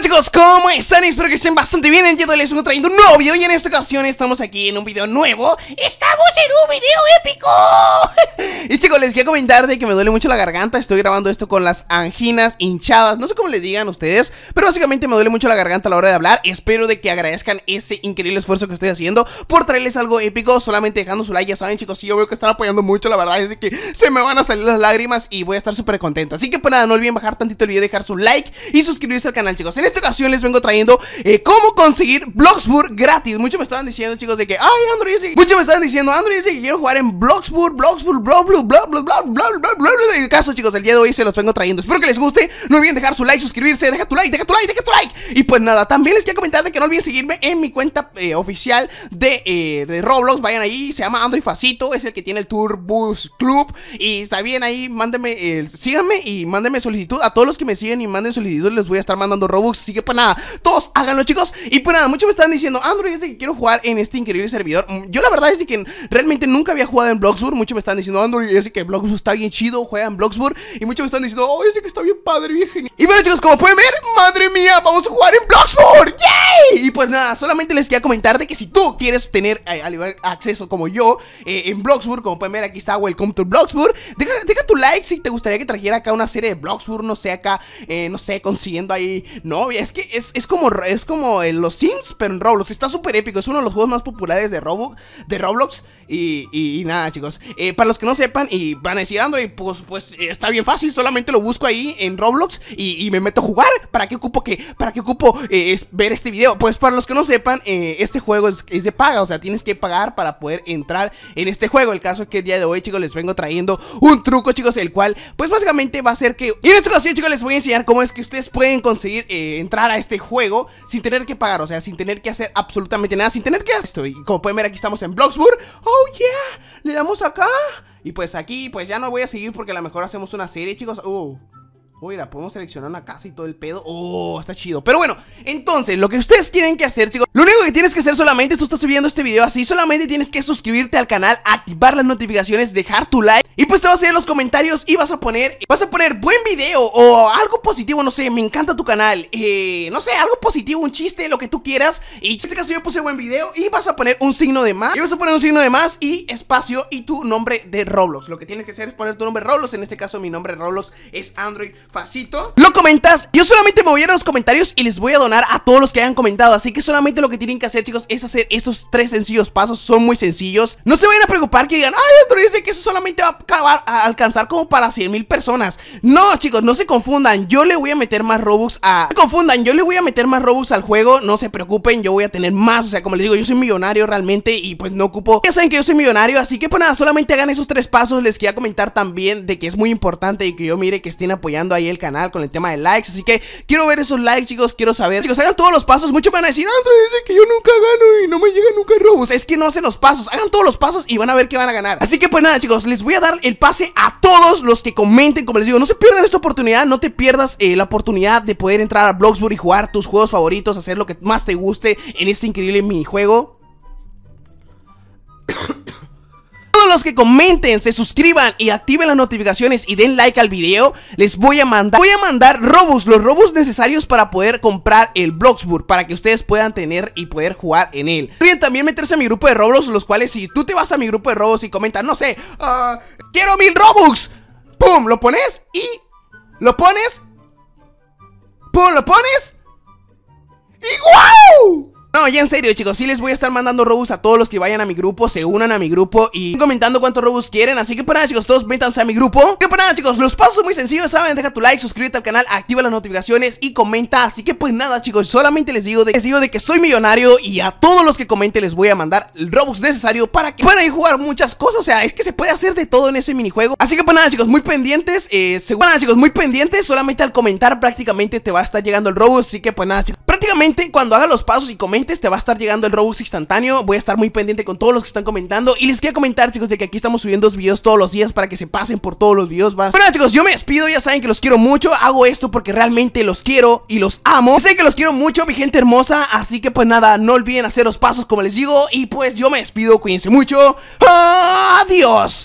Chicos, ¿cómo están? Espero que estén bastante bien. El día de hoy les estoy trayendo un nuevo video y en esta ocasión estamos aquí en un video nuevo. ¡Estamos en un video épico! Y chicos, les quiero comentar de que me duele mucho la garganta. Estoy grabando esto con las anginas hinchadas. No sé cómo le digan ustedes, pero básicamente me duele mucho la garganta a la hora de hablar. Espero de que agradezcan ese increíble esfuerzo que estoy haciendo por traerles algo épico, solamente dejando su like. Ya saben, chicos, si yo veo que están apoyando mucho, la verdad es de que se me van a salir las lágrimas y voy a estar súper contento. Así que pues nada, no olviden bajar tantito el video, dejar su like y suscribirse al canal, chicos. En esta ocasión les vengo trayendo cómo conseguir Bloxburg gratis. Muchos me estaban diciendo, chicos, de que ay, Andrew dice, muchos me estaban diciendo, Andrew dice que quiero jugar en Bloxburg, bla bla bla bla bla bla bla bla bla bla. En el caso, chicos, el día de hoy se los vengo trayendo. Espero que les guste. No olviden dejar su like, suscribirse, deja tu like, deja tu like, deja tu like. Y pues nada, también les quiero comentar de que no olviden seguirme en mi cuenta oficial de Roblox. Vayan ahí, se llama Android Facito, es el que tiene el Tour Bus Club. Y está bien ahí, mándenme, síganme y mándenme solicitud. A todos los que me siguen y manden solicitud les voy a estar mandando Robux. Así que pues nada, todos háganlo, chicos. Y pues nada, muchos me están diciendo, Android, es de que quiero jugar en este increíble servidor. Yo la verdad es de que realmente nunca había jugado en Bloxburg. Muchos me están diciendo, Android, es de que Bloxburg está bien chido, juega en Bloxburg. Y muchos me están diciendo, oh, es de que está bien padre, bien genial. Y bueno, chicos, como pueden ver, madre mía, vamos a jugar en Bloxburg. ¡Yay! Y pues nada, solamente les quería comentar de que si tú quieres tener al igual acceso como yo en Bloxburg, como pueden ver, aquí está Welcome to Bloxburg. Deja tu like si te gustaría que trajera acá una serie de Bloxburg, no sé, acá, no sé, consiguiendo ahí novia. Es que es como los Sims, pero en Roblox. Está súper épico, es uno de los juegos más populares de Roblox. Y nada, chicos, para los que no sepan y van a decir, Android, pues está bien fácil, solamente lo busco ahí en Roblox y me meto a jugar. ¿Para qué ocupo ver este video? Pues para los que no sepan, este juego es de paga, o sea, tienes que pagar para poder entrar en este juego. El caso es que el día de hoy, chicos, les vengo trayendo un truco, chicos, el cual, pues básicamente va a ser que... Y en esta ocasión, chicos, les voy a enseñar cómo es que ustedes pueden conseguir entrar a este juego sin tener que pagar, o sea, sin tener que hacer absolutamente nada, sin tener que hacer esto. Y como pueden ver, aquí estamos en Bloxburg. Oh yeah, le damos acá. Y pues aquí, pues ya no voy a seguir porque a lo mejor hacemos una serie, chicos. Mira, podemos seleccionar una casa y todo el pedo. Oh, está chido. Pero bueno, entonces, lo que ustedes tienen que hacer, chicos, lo único que tienes que hacer solamente, tú estás viendo este video así, solamente tienes que suscribirte al canal, activar las notificaciones, dejar tu like. Y pues te vas a ir a los comentarios y vas a poner buen video o algo positivo, no sé, me encanta tu canal, no sé, algo positivo, un chiste, lo que tú quieras. Y en este caso yo puse buen video y vas a poner un signo de más. Y vas a poner un signo de más y espacio y tu nombre de Roblox. Lo que tienes que hacer es poner tu nombre de Roblox. En este caso mi nombre de Roblox es Android Facito. Lo comentas, yo solamente me voy a ir a los comentarios y les voy a donar a todos los que hayan comentado. Así que solamente lo que tienen que hacer, chicos, es hacer estos 3 sencillos pasos. Son muy sencillos. No se vayan a preocupar que digan, ay, Android dice que eso solamente va a alcanzar como para 100,000 personas. No, chicos, no se confundan. Yo le voy a meter más Robux no se confundan, yo le voy a meter más Robux al juego. No se preocupen, yo voy a tener más. O sea, como les digo, yo soy millonario realmente y pues no ocupo. Ya saben que yo soy millonario, así que pues nada, solamente hagan esos 3 pasos. Les quería comentar también de que es muy importante y que yo mire que estén apoyando ahí el canal con el tema de likes. Así que quiero ver esos likes, chicos, quiero saber. Chicos, hagan todos los pasos. Muchos me van a decir, Android dice que yo nunca gano y no me llega nunca Robux. Es que no hacen los pasos, hagan todos los pasos y van a ver que van a ganar. Así que pues nada, chicos, les voy a dar el pase a todos los que comenten. Como les digo, no se pierdan esta oportunidad. No te pierdas la oportunidad de poder entrar a Bloxburg y jugar tus juegos favoritos, hacer lo que más te guste en este increíble minijuego. Todos los que comenten, se suscriban y activen las notificaciones y den like al video, les voy a mandar Robux, los Robux necesarios para poder comprar el Bloxburg, para que ustedes puedan tener y poder jugar en él. Pueden también meterse a mi grupo de Roblox, los cuales si tú te vas a mi grupo de Roblox y comentas, no sé, quiero 1000 Robux, pum, lo pones y lo pones, pum, lo pones y ¡wow! No, ya en serio, chicos, sí les voy a estar mandando Robux a todos los que vayan a mi grupo, se unan a mi grupo y comentando cuántos Robux quieren. Así que pues nada, chicos, todos métanse a mi grupo. Que pues nada, chicos, los pasos son muy sencillos, ¿saben? Deja tu like, suscríbete al canal, activa las notificaciones y comenta. Así que pues nada, chicos, solamente les digo de que soy millonario y a todos los que comenten les voy a mandar el Robux necesario para que puedan ir a jugar muchas cosas. O sea, es que se puede hacer de todo en ese minijuego. Así que pues nada, chicos, muy pendientes, muy pendientes. Solamente al comentar prácticamente te va a estar llegando el Robux. Así que pues nada, chicos, prácticamente cuando hagas los pasos y comentes te va a estar llegando el Robux instantáneo. Voy a estar muy pendiente con todos los que están comentando. Y les quiero comentar, chicos, de que aquí estamos subiendo videos todos los días para que se pasen por todos los videos. Pero nada, chicos, yo me despido. Ya saben que los quiero mucho. Hago esto porque realmente los quiero y los amo. Sé que los quiero mucho, mi gente hermosa. Así que pues nada, no olviden hacer los pasos como les digo. Y pues yo me despido, cuídense mucho. Adiós.